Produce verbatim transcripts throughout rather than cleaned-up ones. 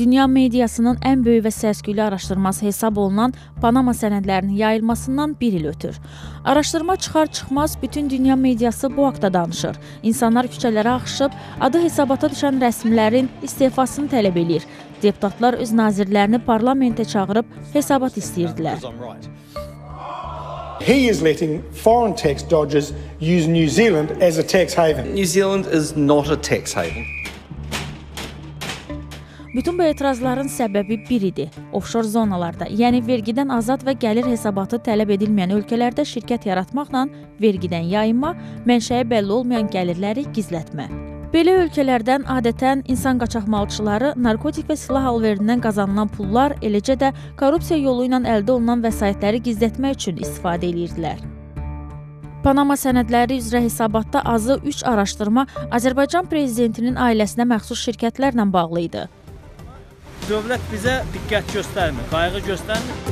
dünya mediasının ən böyük və səs-küylü araşdırması hesab olunan Panama sənədlərinin yayılmasından bir il ötür. Araşdırma çıxar-çıxmaz bütün dünya mediası bu haqda danışır. İnsanlar küçələrə axışıb, adı hesabata düşən rəsmilərin istefasını tələb edir. Deputatlar öz nazirlərini parlamentə çağırıb hesabat istəyirdilər. He is letting foreign tax dodgers use New Zealand as a tax haven. New Zealand is not a tax haven. Bütün bu etirazların səbəbi bir idi. Offshore zonalarda, yəni vergidən azad və gəlir hesabatı tələb edilməyən ölkələrdə şirkət yaratmaqla vergidən yayınma, mənşəyi bəlli olmayan gəlirləri gizlətmə. Belə ölkələrdən adətən insan qaçaqmalçıları narkotik və silah alverindən qazanılan pullar, eləcə də korrupsiya yolu ilə əldə olunan vəsaitləri gizlətmək üçün istifadə edirdilər. Panama sənədləri üzrə hesabatda azı üç araşdırma Azərbaycan prezidentinin ailəsinə məxsus şirkətlərlə bağlı idi. Dövlət bizə diqqət göstərmir, qayğı göstərmir.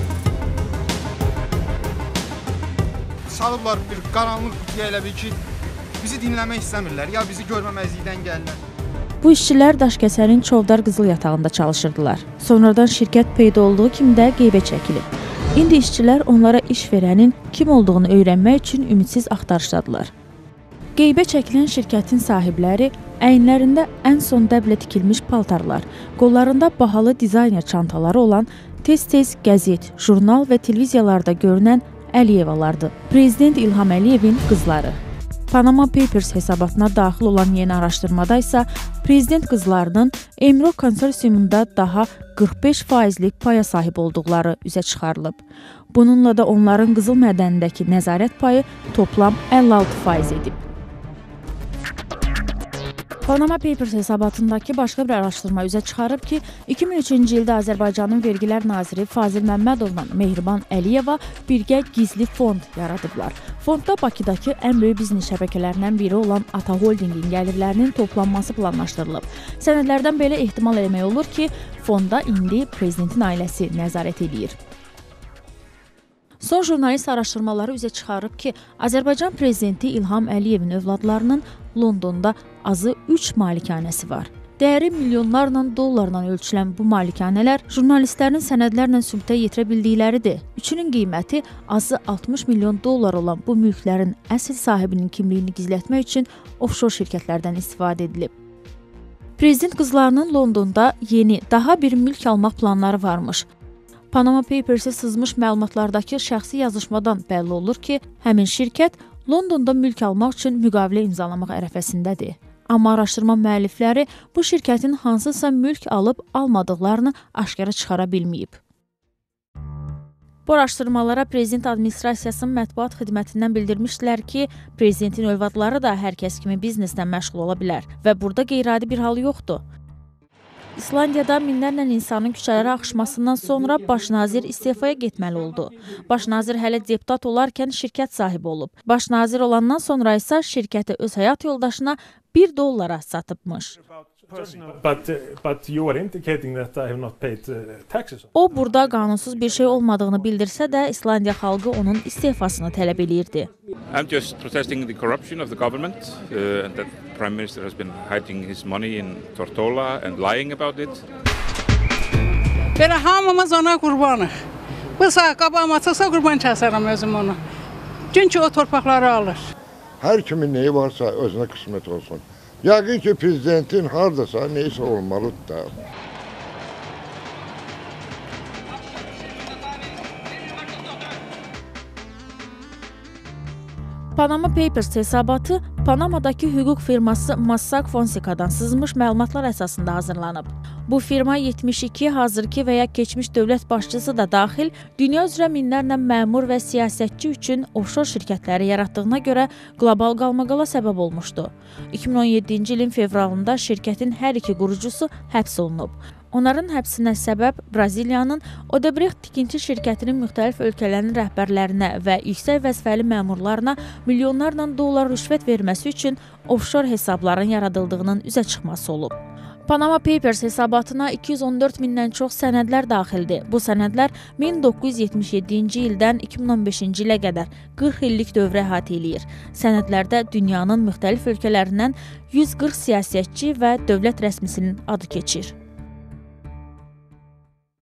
Salıblar bir qaranlıq qutuya elə bil ki, bizi dinləmək istəmirlər, ya bizi görməməzlikdən gəlirlər. Bu işçilər Daşkəsərin Çovdar qızıl yatağında çalışırdılar. Sonradan şirkət peyda olduğu kimi də qeybə çəkilib. İndi işçilər onlara iş verənin kim olduğunu öyrənmək üçün ümidsiz axtarışdadılar. Qeybə çəkilən şirkətin sahibləri əyinlərində ən son dəblə tikilmiş paltarlar, qollarında bahalı dizayner çantaları olan tez-tez qəzet, jurnal və televiziyalarda görünən Əliyevalardı. Prezident İlham Əliyevin qızları. Panama Papers hesabatına daxil olan yeni araşdırmada isə prezident qızlarının Emro konsorsiumunda daha qırx beş faizlik paya sahib olduqları üzə çıxarılıb. Bununla da onların qızıl mədənindəki nəzarət payı toplam əlli altı faiz edib. Panama Papers hesabatındakı başqa bir araşdırma üzə çıxarıb ki, iki min üçüncü ildə Azərbaycanın Vergilər Naziri Fazil Məmmədovla Mehriban Əliyeva birgə gizli fond yaradıblar. Fondda Bakıdakı ən böyük biznes şəbəkələrindən biri olan Ata Holdingin gəlirlərinin toplanması planlaşdırılıb. Sənədlərdən belə ehtimal eləmək olur ki, fonda indi prezidentin ailəsi nəzarət edir. Son jurnalist araşdırmaları üzə çıxarıb ki, Azərbaycan prezidenti İlham Əliyevin övladlarının Londonda azı üç malikanəsi var. Dəyəri milyonlarla dollarla ölçülən bu malikanələr jurnalistlərin sənədlərlə sübutə yetirə bildikləridir. Üçünün qiyməti azı altmış milyon dollar olan bu mülklərin əsl sahibinin kimliyini gizlətmək üçün offshore şirkətlərdən istifadə edilib. Prezident qızlarının Londonda yeni, daha bir mülk almaq planları varmış. Panama Papers'e sızmış məlumatlardakı şəxsi yazışmadan bəlli olur ki, həmin şirkət Londonda mülk almaq üçün müqavilə imzalamaq ərəfəsindədir. Amma araşdırma müəllifləri bu şirkətin hansısa mülk alıb almadıqlarını aşkara çıxara bilməyib. Bu araşdırmalara prezident administrasiyasının mətbuat xidmətindən bildirmişdilər ki, prezidentin övladları da hər kəs kimi bizneslə məşğul ola bilər və burada qeyri-adi bir hal yoxdur. İslandiyada minlərlə insanın küçələrə axışmasından sonra baş nazir istefaya getməli oldu. Baş nazir hələ deputat olarkən şirkət sahibi olub. Baş nazir olandan sonra isə şirkəti öz həyat yoldaşına bir dollara satıbmış. But, but you are indicating that I have not paid taxes. O, burada qanunsuz bir şey olmadığını bildirsə də, İslandiya xalqı onun istefasını tələb eləyirdi. I'm just protesting the corruption of the government uh, and that Prime Minister has been hiding his money in Tortola and lying about it. Belə hamımız ona qurbanıq. Bu saat qabağıma çıxsa qurban kəsərəm özüm onu. Çünki o torpaqları alır. Hər kimin neyi varsa özünə qismət olsun. Yəqin ki, prezidentin hardasa neysə olmalıdır da. Panama Papers hesabatı Panamadakı hüquq firması Mossack Fonseca'dan sızmış məlumatlar əsasında hazırlanıb. Bu firma yetmiş iki hazırki və ya keçmiş dövlət başçısı da daxil dünya üzrə minlərlə məmur və siyasətçi üçün offshore şirkətləri yaratdığına görə qlobal qalmaqala səbəb olmuşdu. iki min on yeddinci ilin fevralında şirkətin hər iki qurucusu həbs olunub. Onların həbsinə səbəb Braziliyanın Odebrecht tikinti şirkətinin müxtəlif ölkələrin rəhbərlərinə və yüksək vəzifəli məmurlarına milyonlarla dollar rüşvət verməsi üçün offshore hesabların yaradıldığının üzə çıxması olub. Panama Papers hesabatına iki yüz on dörd mindən çox sənədlər daxildir. Bu sənədlər min doqquz yüz yetmiş yeddinci ildən iki min on beşinci ilə qədər qırx illik dövrə əhatə eləyir. Sənədlərdə dünyanın müxtəlif ölkələrindən yüz qırx siyasətçi və dövlət rəsmisinin adı keçir.